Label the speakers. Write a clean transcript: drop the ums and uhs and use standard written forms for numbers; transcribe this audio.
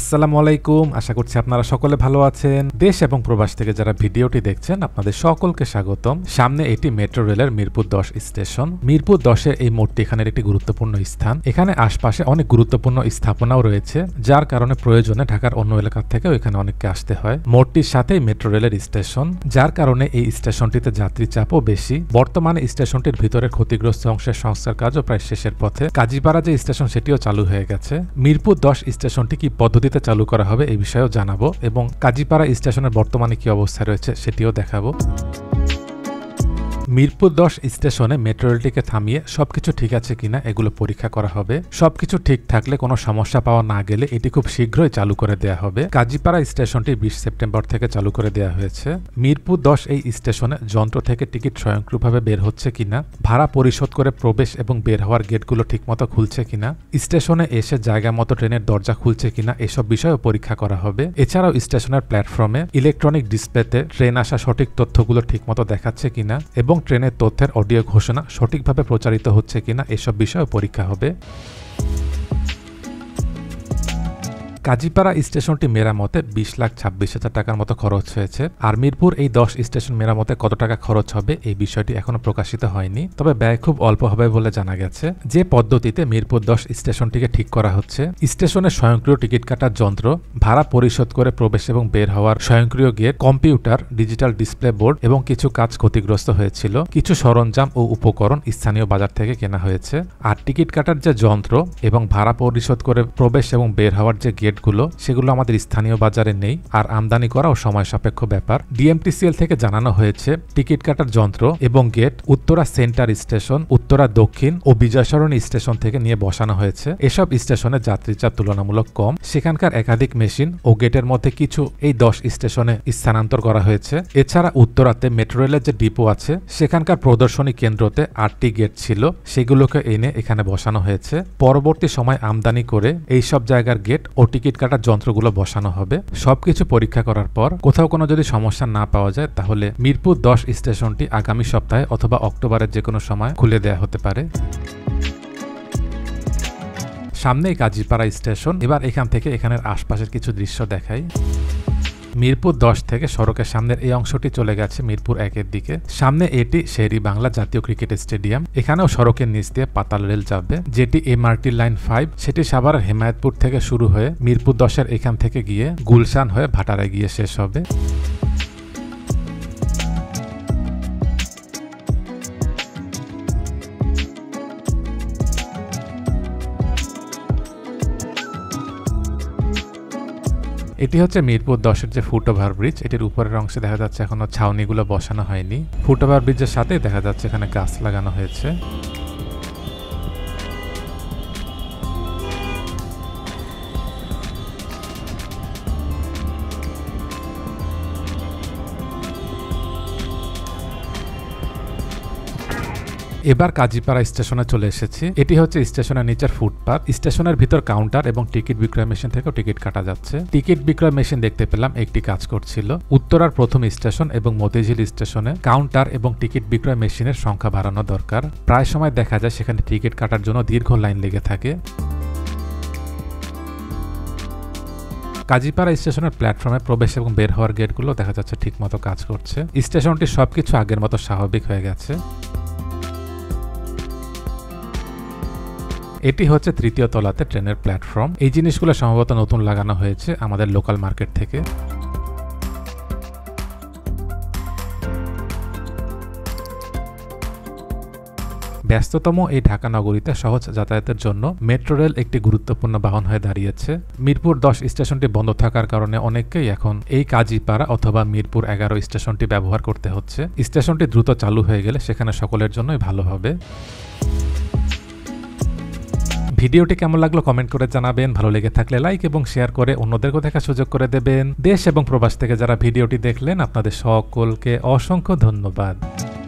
Speaker 1: আসসালামু আলাইকুম, আশা করছি আপনারা সকলে ভালো আছেন। দেশ এবং প্রবাস থেকে যারা ভিডিওটি দেখছেন আপনাদের সকলকে স্বাগতম। সামনে এটি মেট্রো রেলের মিরপুর 10 স্টেশন। মিরপুর 10 এই মোড়টি এখানের একটি গুরুত্বপূর্ণ স্থান। এখানে আশপাশে অনেক গুরুত্বপূর্ণ স্থাপনাও রয়েছে, যার কারণে প্রয়োজনে ঢাকার অন্য এলাকা থেকেও এখানে অনেককে আসতে হয়। মোড়টির সাথেই মেট্রো রেলের স্টেশন, যার কারণে এই স্টেশনটিতে যাত্রী চাপও বেশি। বর্তমানে স্টেশনটির ভিতরে ক্ষতিগ্রস্ত অংশের সংস্কার কাজও প্রায় শেষের পথে। কাজীপাড়া যে স্টেশন সেটিও চালু হয়ে গেছে। মিরপুর 10 স্টেশনটি কি পদ্ধতিতে চালু করা হবে এই বিষয়েও জানাবো এবং কাজীপাড়া স্টেশনের বর্তমানে কি অবস্থা রয়েছে সেটিও দেখাবো। মিরপুর 10 স্টেশনে মেট্রো রেলটিকে থামিয়ে সবকিছু ঠিক আছে কিনা এগুলো পরীক্ষা করা হবে। সবকিছু ঠিক থাকলে কোনো সমস্যা পাওয়া না গেলে এটি খুব শীঘ্রই চালু করে দেয়া হবে। কাজীপাড়া স্টেশনটি 20 সেপ্টেম্বর থেকে চালু করে দেয়া হয়েছে। মিরপুর 10 এই স্টেশনে যন্ত্র থেকে টিকিট স্বয়ংক্রিয়ভাবে বের হচ্ছে কিনা, ভাড়া পরিশোধ করে প্রবেশ এবং বের হওয়ার গেটগুলো ঠিকমতো খুলছে কিনা, স্টেশনে এসে জায়গা মতো ট্রেনের দরজা খুলছে কিনা এসব বিষয়েও পরীক্ষা করা হবে। এছাড়াও স্টেশনের প্ল্যাটফর্মে ইলেকট্রনিক ডিসপ্লেতে ট্রেন আসা সঠিক তথ্যগুলো ঠিকমতো দেখাচ্ছে কিনা এবং ট্রেনের তথ্যের অডিও ঘোষণা সঠিকভাবে প্রচারিত হচ্ছে কিনা এসব বিষয়ে পরীক্ষা হবে। কাজীপাড়া স্টেশনটি মেরামতে 20,26,000 টাকার মতো খরচ হয়েছে। আর মিরপুর এই 10 স্টেশন মেরামতে কত টাকা খরচ হবে এই বিষয়টি এখনো প্রকাশিত হয়নি, তবে ব্যয় খুব অল্প হবে বলে জানা গেছে। যে পদ্ধতিতে মিরপুর 10 স্টেশনটিকে ঠিক করা হচ্ছে, স্টেশনে স্বয়ংক্রিয় টিকিট কাটার যন্ত্র, ভাড়া পরিশোধ করে প্রবেশ এবং বের হওয়ার স্বয়ংক্রিয় gate, computer, digital display board এবং কিছু কাজ ক্ষতিগ্রস্ত হয়েছিল। কিছু সরঞ্জাম ও উপকরণ স্থানীয় বাজার থেকে কেনা হয়েছে। আর টিকিট কাটার যে যন্ত্র এবং ভাড়া পরিশোধ করে প্রবেশ এবং বের হওয়ার যে গেট সেগুলো আমাদের স্থানীয় বাজারে নেই, আর আমদানি করাও সময় সাপেক্ষ ব্যাপার। ডিএমটিসিএল থেকে জানানো হয়েছে টিকিট কাটার যন্ত্র এবং gate Uttara centre station, Uttara Dakshin ও বিজয়সরণী স্টেশন থেকে নিয়ে বসানো হয়েছে। এসব স্টেশনে যাত্রী চাপ তুলনামূলক কম। সেখানকার একাধিক মেশিন ও গেটের মধ্যে কিছু এই 10 স্টেশনে স্থানান্তর করা হয়েছে। এছাড়া উত্তরাতে মেট্রো রেলের যে ডিপো আছে সেখানকার প্রদর্শনী কেন্দ্রতে 8টি গেট ছিল, সেগুলোকে এনে এখানে বসানো হয়েছে। পরবর্তী সময় আমদানি করে এই সব জায়গার গেট ও টিকিট কাটার যন্ত্রগুলো বসানো হবে। সবকিছু পরীক্ষা করার পর কোথাও কোনো যদি সমস্যা না পাওয়া যায় তাহলে মিরপুর 10 স্টেশনটি আগামী সপ্তাহে অথবা অক্টোবরের যে কোনো সময় খুলে দেয়া হতে পারে। সামনেই কাজীপাড়া স্টেশন। এবার এখান থেকে এখানের আশপাশের কিছু দৃশ্য দেখাই। মিরপুর 10 থেকে সড়কের সামনের এই অংশটি চলে গেছে মিরপুর 1-এর দিকে। সামনে এটি শেরি বাংলা জাতীয় ক্রিকেট স্টেডিয়াম। এখানেও সড়কের নিচ দিয়ে পাতাল রেল যাবে, যেটি এমআরটি লাইন 5, সেটি সাভারের হেমায়েতপুর থেকে শুরু হয়ে মিরপুর 10-এর এখান থেকে গিয়ে গুলশান হয়ে ভাটারায় গিয়ে শেষ হবে। এটি হচ্ছে মিরপুর 10-এর যে ফুটওভার ব্রিজ, এটির উপরের অংশে দেখা যাচ্ছে এখনো ছাউনিগুলো বসানো হয়নি। ফুটওভার ব্রিজের সাথে দেখা যাচ্ছে এখানে গাছ লাগানো হয়েছে। এবার কাজীপাড়া স্টেশনে চলে এসেছি। এটি হচ্ছে স্টেশনের নিচের ফুটপাত। স্টেশনের ভিতর কাউন্টার এবং টিকিট বিক্রয় মেশিন থেকেও টিকিট কাটা যাচ্ছে। টিকিট বিক্রয় মেশিন দেখতে পেলাম একটি কাজ করছিল। উত্তরার প্রথম স্টেশন এবং মতিঝিল স্টেশনে কাউন্টার এবং টিকিট বিক্রয় মেশিনের সংখ্যা বাড়ানো দরকার। প্রায় সময় দেখা যায় সেখানে টিকিট কাটার জন্য দীর্ঘ লাইন লেগে থাকে। কাজীপাড়া স্টেশনের প্ল্যাটফর্মে প্রবেশ এবং বের হওয়ার গেটগুলো দেখা যাচ্ছে ঠিকমতো কাজ করছে। স্টেশনটি সবকিছু আগের মতো স্বাভাবিক হয়ে গেছে। এটি হচ্ছে 3য় তলাতে ট্রেনের প্ল্যাটফর্ম। এই জিনিসগুলো সম্ভবত নতুন লাগানো হয়েছে আমাদের লোকাল মার্কেট থেকে। ব্যস্ততম এই ঢাকা নগরীতে সহজ যাতায়াতের জন্য মেট্রো রেল একটি গুরুত্বপূর্ণ বাহন হয়ে দাঁড়িয়েছে। মিরপুর 10 স্টেশনটি বন্ধ থাকার কারণে অনেককেই এখন এই কাজীপাড়া অথবা মিরপুর 11 স্টেশনটি ব্যবহার করতে হচ্ছে। স্টেশনটি দ্রুত চালু হয়ে গেলে সেখানে সকলের জন্যই ভালো হবে। ভিডিওটি কেমন লাগলো কমেন্ট করে জানাবেন। ভালো লেগে থাকলে লাইক এবং শেয়ার করে অন্যদেরকেও দেখার সুযোগ করে দেবেন। দেশ এবং প্রবাস থেকে যারা ভিডিওটি দেখলেন আপনাদের সকলকে অসংখ্য ধন্যবাদ।